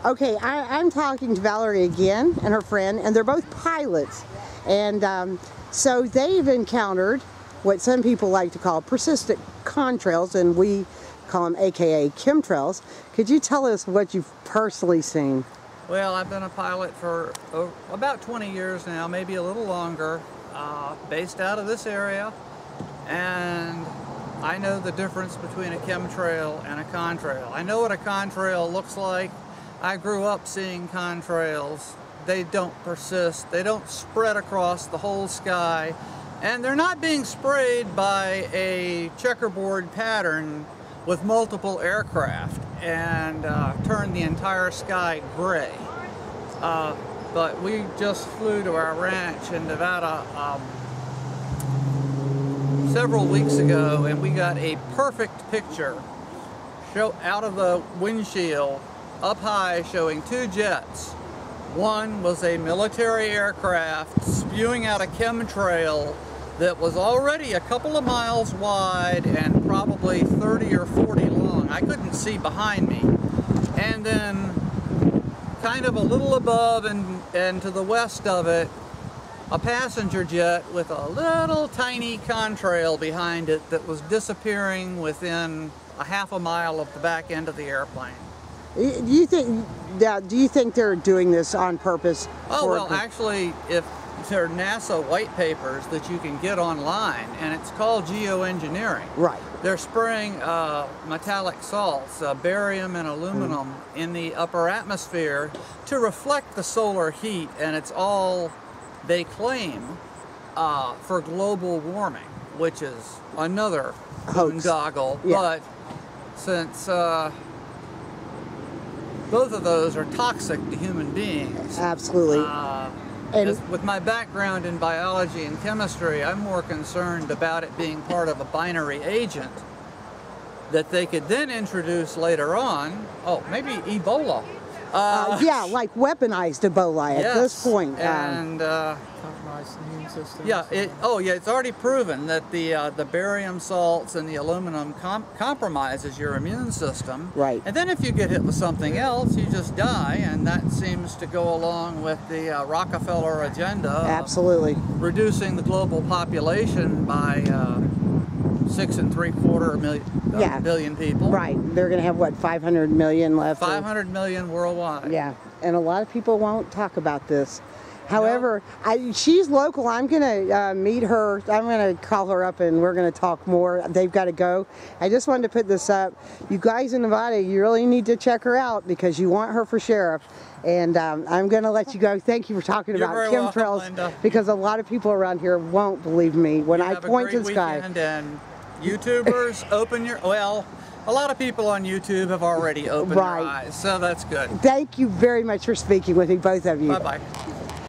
Okay, I'm talking to Valerie again and her friend, and they're both pilots. And so they've encountered what some people like to call persistent contrails, and we call them AKA chemtrails. Could you tell us what you've personally seen? Well, I've been a pilot for about 20 years now, maybe a little longer, based out of this area, and I know the difference between a chemtrail and a contrail. I know what a contrail looks like. I grew up seeing contrails. They don't persist. They don't spread across the whole sky. And they're not being sprayed by a checkerboard pattern with multiple aircraft and turn the entire sky gray. But we just flew to our ranch in Nevada several weeks ago, and we got a perfect picture out of the windshield up high, showing two jets. One was a military aircraft spewing out a chemtrail that was already a couple of miles wide and probably 30 or 40 long. I couldn't see behind me. And then kind of a little above and to the west of it, a passenger jet with a little tiny contrail behind it that was disappearing within a half a mile of the back end of the airplane. Do you think they're doing this on purpose? Oh, well, actually, if there are NASA white papers that you can get online, and it's called geoengineering. Right. They're spraying metallic salts, barium and aluminum, in the upper atmosphere to reflect the solar heat, and it's all, they claim, for global warming, which is another boondoggle. Yeah. But since both of those are toxic to human beings. Absolutely. And with my background in biology and chemistry, I'm more concerned about it being part of a binary agent that they could then introduce later on. Oh, maybe Ebola. Yeah, like weaponized Ebola at this point. And compromised immune system. yeah, it's already proven that the barium salts and the aluminum compromises your immune system. Right. And then if you get hit with something else, you just die, and that seems to go along with the Rockefeller agenda. Absolutely. Reducing the global population by 6.75 billion people. Right. They're going to have, what, 500 million left? 500 million worldwide. Yeah. And a lot of people won't talk about this. However, she's local. I'm going to meet her. I'm going to call her up and we're going to talk more. They've got to go. I just wanted to put this up. You guys in Nevada, you really need to check her out because you want her for sheriff. And I'm going to let you go. Thank you for talking about chemtrails, because a lot of people around here won't believe me when I point to the sky. And YouTubers, open your, well, a lot of people on YouTube have already opened their eyes, so that's good. Thank you very much for speaking with me, both of you. Bye-bye.